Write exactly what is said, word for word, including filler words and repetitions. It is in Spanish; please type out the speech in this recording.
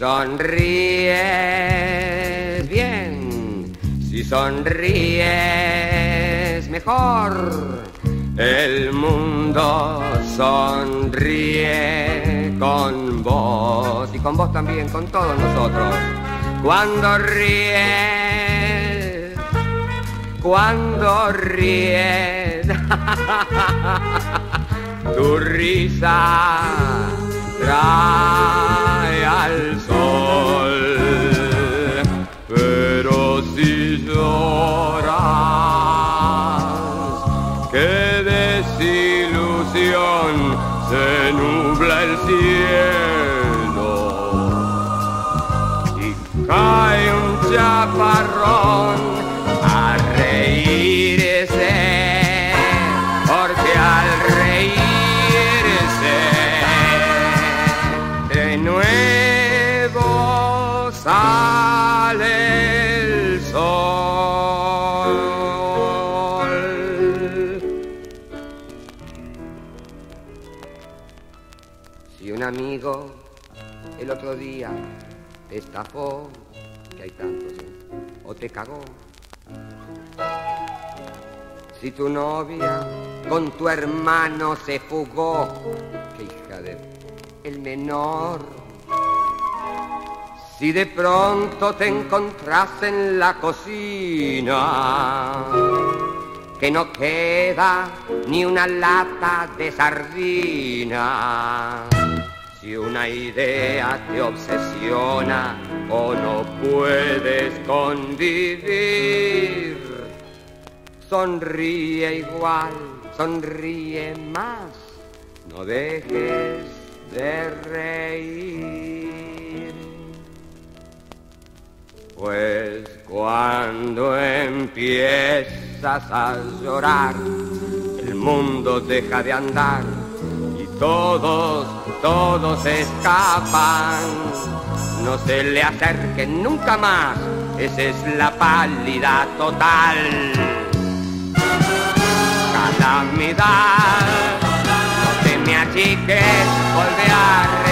sonríes bien, si sonríes mejor, el mundo sonríe con vos y con vos también, con todos nosotros. Cuando ríes, cuando ríes, tu risa trae al sol, pero si lloras, qué desilusión, se nubla el cielo y cae un chaparrón a reírse, porque al reírse de nuevo sale el sol. Si un amigo el otro día te estafó, que hay tantos, ¿eh? O te cagó, si tu novia con tu hermano se fugó, qué hija de el menor, si de pronto te encontrás en la cocina, que no queda ni una lata de sardina, si una idea te obsesiona o no puedes convivir, sonríe igual, sonríe más, no dejes de reír. Pues cuando empiezas a llorar, el mundo deja de andar y todos, todos escapan. No se le acerquen nunca más, esa es la pálida total. Calamidad, no te me achiques, volve a